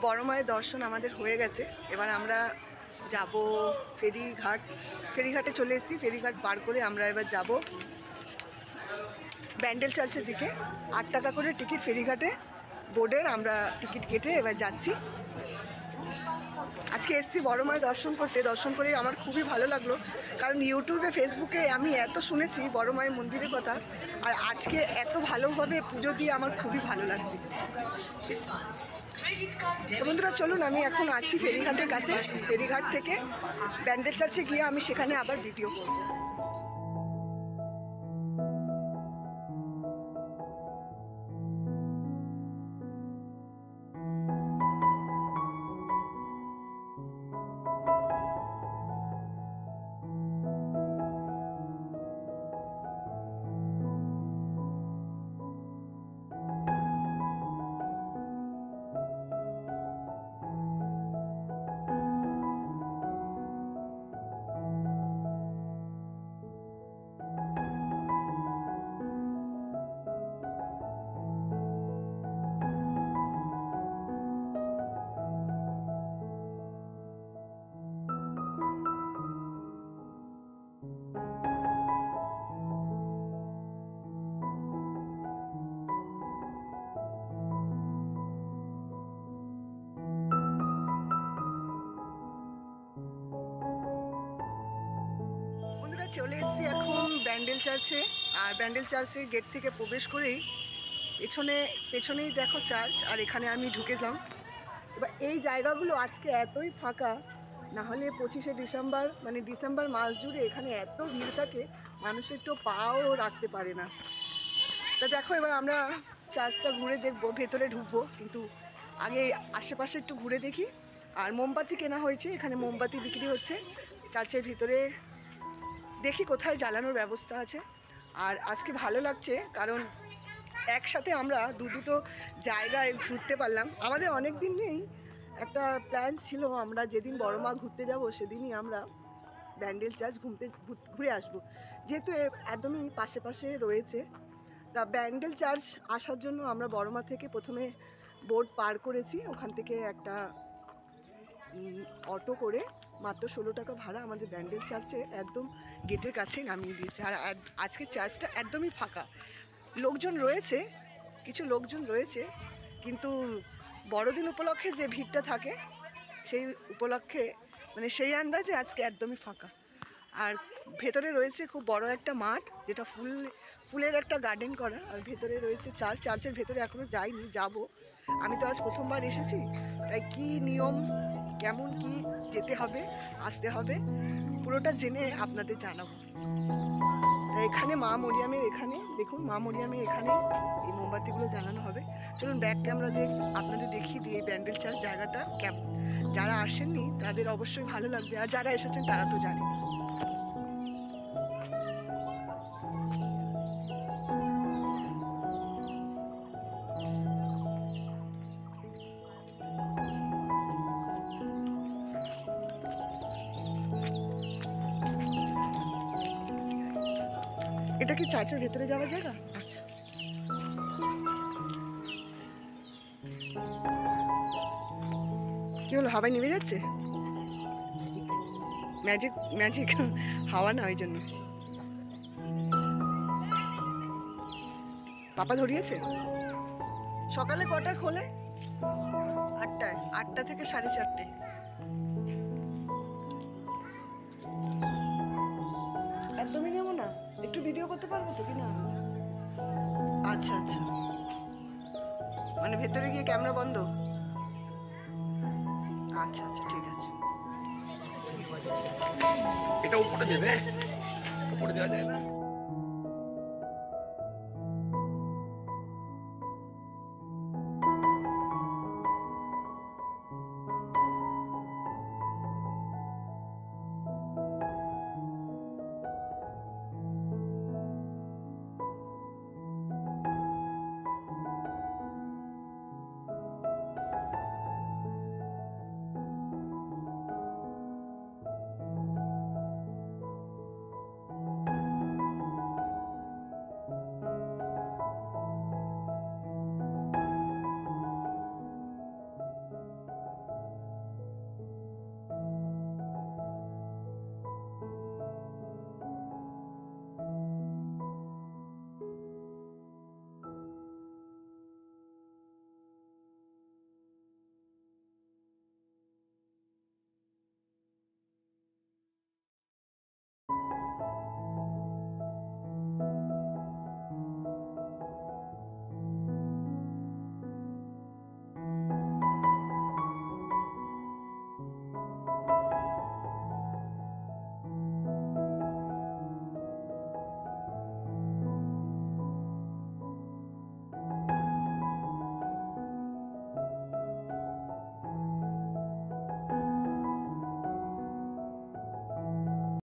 বড় মায়ের দর্শন আমাদের হয়ে গেছে। এবার আমরা যাব ফেরিঘাটে চলে এসেছি। ফেরিঘাট পার করে আমরা এবার যাব ব্যান্ডেল চার্চের দিকে। 8 টাকা করে টিকিট ফেরিঘাটে বোর্ডের, আমরা টিকিট কেটে এবার যাচ্ছি। আজকে এসেছি বড় মায়ের দর্শন করতে। দর্শন করে আমার খুবই ভালো লাগলো, কারণ ইউটিউবে ফেসবুকে আমি এত শুনেছি বড় মায়ের মন্দিরের কথা, আর আজকে এত ভালোভাবে পুজো দিয়ে আমার খুবই ভালো লাগছে। বন্ধুরা চলুন, আমি এখন আছি ফেরিঘাটের কাছে। ফেরিঘাট থেকে ব্যান্ডেল চার্চে গিয়ে আমি সেখানে আবার ভিডিও করব। চলে এসেছি এখন ব্যান্ডেল চার্চে। আর ব্যান্ডেল চার্চের গেট থেকে প্রবেশ করেই পেছনেই দেখো চার্চ, আর এখানে আমি ঢুকেছিলাম। এবার এই জায়গাগুলো আজকে এতই ফাঁকা, না হলে 25শে ডিসেম্বর মানে ডিসেম্বর মাস জুড়ে এখানে এত ভিড় থাকে, মানুষের একটু পাও রাখতে পারে না। তা দেখো এবার আমরা চার্চটা ঘুরে দেখবো, ভেতরে ঢুকবো, কিন্তু আগে আশেপাশে একটু ঘুরে দেখি। আর মোমবাতি কেনা হয়েছে, এখানে মোমবাতি বিক্রি হচ্ছে চার্চের ভিতরে। দেখি কোথায় জ্বালানোর ব্যবস্থা আছে। আর আজকে ভালো লাগছে, কারণ একসাথে আমরা দুটো জায়গায় ঘুরতে পারলাম। আমাদের অনেক দিন নেই একটা প্ল্যান ছিল, আমরা যেদিন বড় মা ঘুরতে যাব সেদিনই আমরা ব্যান্ডেল চার্চ ঘুরে আসব, যেহেতু একদমই পাশে রয়েছে। তা ব্যান্ডেল চার্চ আসার জন্য আমরা বড় মা থেকে প্রথমে বোর্ড পার করেছি, ওখান থেকে একটা অটো করে মাত্র 16 টাকা ভাড়া আমাদের ব্যান্ডেল চার্চে একদম গেটের কাছে নামিয়ে দিয়েছে। আর আজকে চার্চটা একদমই ফাঁকা, লোকজন রয়েছে, কিছু লোকজন রয়েছে, কিন্তু বড়দিন উপলক্ষে যে ভিড়টা থাকে সেই উপলক্ষে মানে সেই আন্দাজে আজকে একদমই ফাঁকা। আর ভেতরে রয়েছে খুব বড় একটা মাঠ, যেটা ফুলের একটা গার্ডেন করা। আর ভেতরে রয়েছে চার্চের ভেতরে এখনও যাইনি, যাব। আমি তো আজ প্রথমবার এসেছি, তাই কি নিয়ম, কেমন কি যেতে হবে আসতে হবে পুরোটা জেনে আপনাদের জানাবো। এখানে মা মরিয়ামের, এখানে দেখুন মা মরিয়ামের এখানে এই মোমবাতিগুলো জ্বালানো হবে। চলুন ব্যাক ক্যামেরা দিয়ে আপনাদের দেখিয়ে দিই ব্যান্ডেল চার্চ জায়গাটা কেমন। যারা আসেননি তাদের অবশ্যই ভালো লাগবে, আর যারা এসেছেন তারা তো জানেন। এটা কি চার্চের ভেতরে যাওয়ার জায়গা? আচ্ছা, কি হলো, হাওয়ায় নেমে যাচ্ছে? ম্যাজিক হাওয়া না, ওই জন্য। পাপা ধরিয়েছে। সকালে কটায় খোলে? 8টায়, 8টা থেকে 4:30। একদমই নেবো না, একটু ভিডিও করতে পারবো তো কি না? আচ্ছা, মানে ভেতরে গিয়ে ক্যামেরা বন্ধ? আচ্ছা, ঠিক আছে। এটা উপরে দেবে, উপরে দেওয়া যায় না।